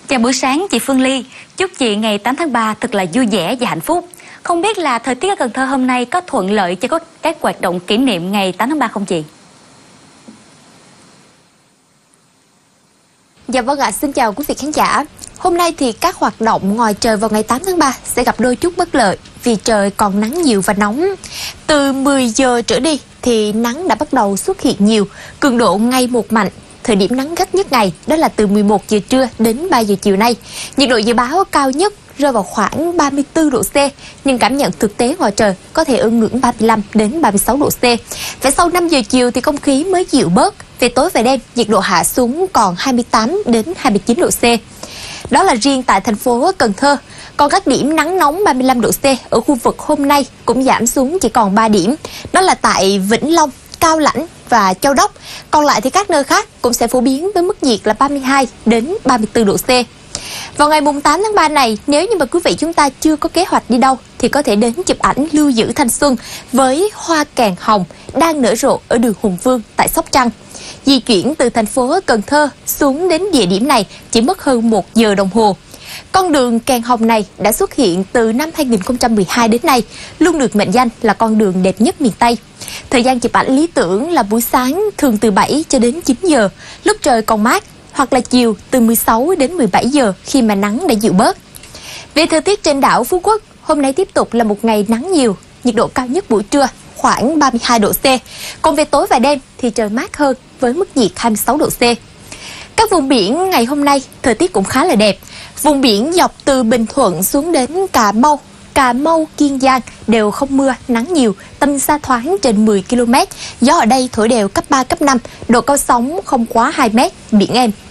Chào buổi sáng chị Phương Ly, chúc chị ngày 8 tháng 3 thật là vui vẻ và hạnh phúc. Không biết là thời tiết ở Cần Thơ hôm nay có thuận lợi cho các hoạt động kỷ niệm ngày 8 tháng 3 không chị? Dạ vâng ạ, xin chào quý vị khán giả. Hôm nay thì các hoạt động ngoài trời vào ngày 8 tháng 3 sẽ gặp đôi chút bất lợi vì trời còn nắng nhiều và nóng. Từ 10 giờ trở đi thì nắng đã bắt đầu xuất hiện nhiều, cường độ ngày một mạnh. Thời điểm nắng gắt nhất ngày đó là từ 11 giờ trưa đến 3 giờ chiều nay. Nhiệt độ dự báo cao nhất rơi vào khoảng 34 độ C, nhưng cảm nhận thực tế ngoài trời có thể ở ngưỡng 35 đến 36 độ C. Phải sau 5 giờ chiều thì không khí mới dịu bớt. Về tối và đêm, nhiệt độ hạ xuống còn 28 đến 29 độ C. Đó là riêng tại thành phố Cần Thơ. Còn các điểm nắng nóng 35 độ C ở khu vực hôm nay cũng giảm xuống chỉ còn 3 điểm. Đó là tại Vĩnh Long, Cao Lãnh và Châu Đốc. Còn lại thì các nơi khác cũng sẽ phổ biến với mức nhiệt là 32 đến 34 độ C. Vào ngày 8 tháng 3 này, nếu như mà quý vị chúng ta chưa có kế hoạch đi đâu thì có thể đến chụp ảnh lưu giữ thanh xuân với hoa kèn hồng đang nở rộ ở đường Hùng Vương tại Sóc Trăng. Di chuyển từ thành phố Cần Thơ xuống đến địa điểm này chỉ mất hơn 1 giờ đồng hồ. Con đường kèn hồng này đã xuất hiện từ năm 2012 đến nay, luôn được mệnh danh là con đường đẹp nhất miền Tây. Thời gian chụp ảnh lý tưởng là buổi sáng thường từ 7 cho đến 9 giờ, lúc trời còn mát, hoặc là chiều từ 16 đến 17 giờ khi mà nắng đã dịu bớt. Về thời tiết trên đảo Phú Quốc, hôm nay tiếp tục là một ngày nắng nhiều, nhiệt độ cao nhất buổi trưa khoảng 32 độ C. Còn về tối và đêm thì trời mát hơn với mức nhiệt 26 độ C. Các vùng biển ngày hôm nay thời tiết cũng khá là đẹp. Vùng biển dọc từ Bình Thuận xuống đến Cà Mau, Kiên Giang đều không mưa, nắng nhiều, tầm xa thoáng trên 10 km. Gió ở đây thổi đều cấp 3, cấp 5, độ cao sóng không quá 2 mét, biển êm.